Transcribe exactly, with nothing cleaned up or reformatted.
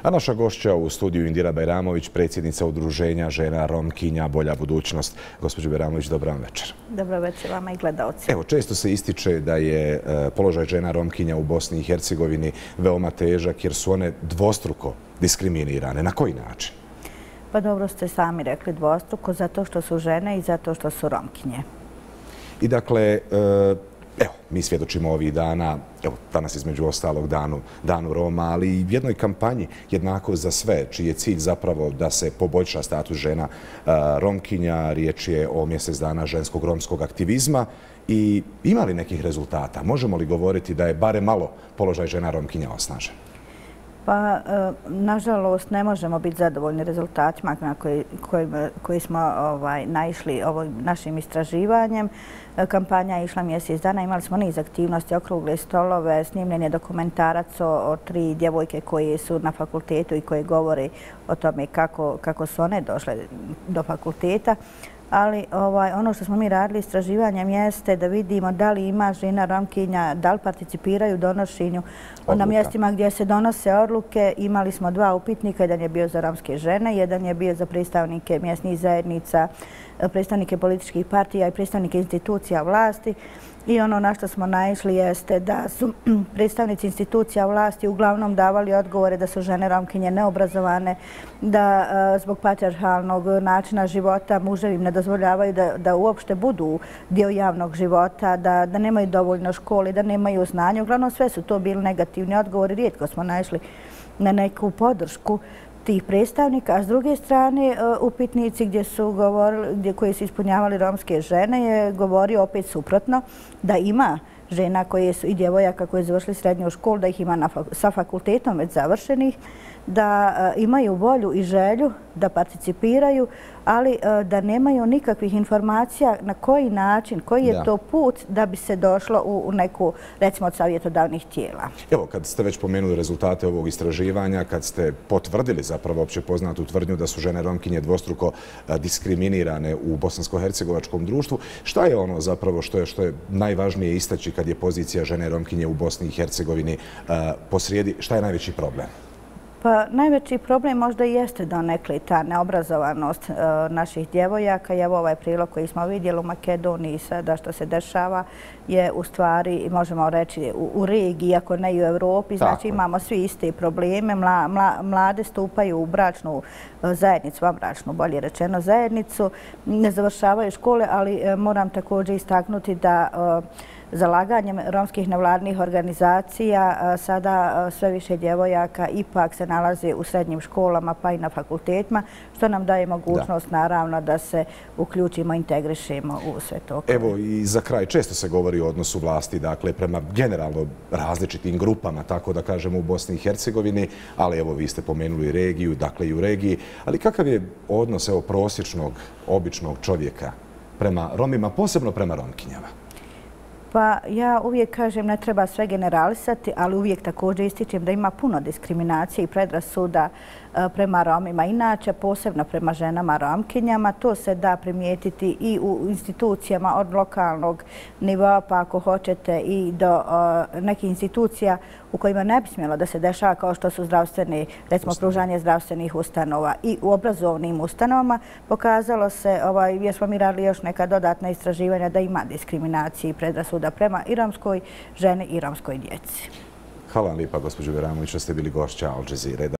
A naša gošća u studiju Indira Bajramović, predsjednica Udruženja žena Romkinja Bolja budućnost. Gospođo Bajramović, dobar vam večer. Dobro večer vama i gledalci. Evo, često se ističe da je položaj žena Romkinja u Bosni i Hercegovini veoma težak jer su one dvostruko diskriminirane. Na koji način? Pa dobro ste sami rekli dvostruko, zato što su žene i zato što su Romkinje. I dakle, evo, mi svjedočimo ovih dana, evo, danas između ostalog danu, danu Roma, ali i jednoj kampanji jednako za sve, čiji je cilj zapravo da se poboljša status žena Romkinja. Riječ je o mjesec dana ženskog romskog aktivizma. I ima li nekih rezultata? Možemo li govoriti da je barem malo položaj žena Romkinja osnažen? Pa, nažalost, ne možemo biti zadovoljni rezultatima na koji smo naišli našim istraživanjem. Kampanja je išla mjesec dana, imali smo niz aktivnosti, okrugle stolove, snimljen je dokumentarac o tri djevojke koje su na fakultetu i koje govore o tome kako su one došle do fakulteta. Ali ono što smo mi radili istraživanjem jeste da vidimo da li ima žena Romkinja, da li participiraju u donošenju na mjestima gdje se donose odluke. Imali smo dva upitnika, jedan je bio za romske žene, jedan je bio za predstavnike mjesnih zajednica, predstavnike političkih partija i predstavnike institucija vlasti. I ono na što smo naišli jeste da su predstavnici institucija vlasti uglavnom davali odgovore da su žene Romkinje neobrazovane, da zbog patrijarhalnog načina života muževi im ne dozvoljavaju da uopšte budu dio javnog života, da nemaju dovoljno škole, da nemaju znanja. Uglavnom sve su to bili negativni odgovori. Rijetko smo naišli na neku podršku tih predstavnika, a s druge strane upitnici gdje su govorili, koji su ispunjavali romske žene je govorio opet suprotno, da ima žena koje su i djevojaka koje su završili srednju školu, da ih ima sa fakultetom već završenih, da imaju volju i želju da participiraju, ali da nemaju nikakvih informacija na koji način, koji je to put da bi se došlo u neku, recimo, od savjetodavnih tijela. Evo, kad ste već pomenuli rezultate ovog istraživanja, kad ste potvrdili zapravo opće poznatu tvrdnju da su žene Romkinje dvostruko diskriminirane u bosansko-hercegovačkom društvu, šta je ono zapravo što je, što je najvažnije istaći kad je pozicija žene Romkinje u Bosni i Hercegovini posrijedi? Šta je najveći problem? Pa najveći problem možda i jeste donekle ta neobrazovanost naših djevojaka. I evo ovaj prilog koji smo vidjeli u Makedoniji sada što se dešava je u stvari, možemo reći, u regiji, ako ne i u Evropi. Znači imamo svi iste probleme. Mlade stupaju u bračnu zajednicu, vanbračnu, bolje rečeno zajednicu, ne završavaju škole, ali moram također istaknuti da zalaganjem romskih nevladnih organizacija sada sve više djevojaka ipak se nalaze u srednjim školama pa i na fakultetima, što nam daje mogućnost naravno da se uključimo, integrišemo u sve to. Evo i za kraj, često se govori o odnosu vlasti, dakle, prema generalno različitim grupama, tako da kažemo, u Bosni i Hercegovini, ali evo vi ste pomenuli regiju, dakle i u regiji, ali kakav je odnos evo prosječnog, običnog čovjeka prema Romima, posebno prema Romkinjama? Pa ja uvijek kažem ne treba sve generalisati, ali uvijek također ističem da ima puno diskriminacije i predrasuda prema Romima. Inače, posebno prema ženama Romkinjama, to se da primijetiti i u institucijama od lokalnog nivoa, pa ako hoćete i do nekih institucija u kojima ne bi smjelo da se dešava, kao što su zdravstveni, recimo pružanje zdravstvenih ustanova i u obrazovnim ustanovama. Pokazalo se, jer smo mi radili još neka dodatna istraživanja, da ima diskriminacije i predrasuda prema i romskoj ženi i romskoj djeci. Hvala vam lijepa, gospođo Bajramović, što ste bili gošća Al Jazeere.